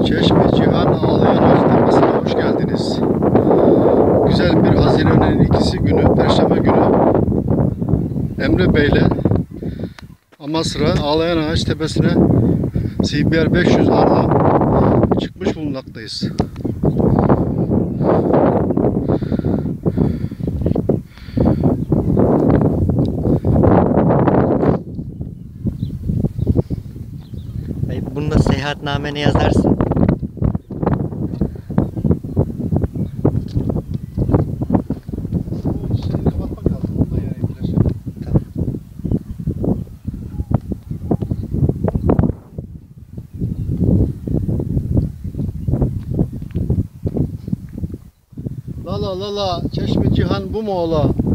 Cesmi, cihan, ağlayan ağaç tepesine hoş geldiniz. Güzel bir Haziran'ın ikisi günü, Perşembe günü Emre Bey'le Amasra ağlayan ağaç tepesine CBR 500 arla çıkmış bulunmaktayız. Bunda seyahatnameni yazarsın. Tamam. La la la la, Cesmi cihan bu mu ola?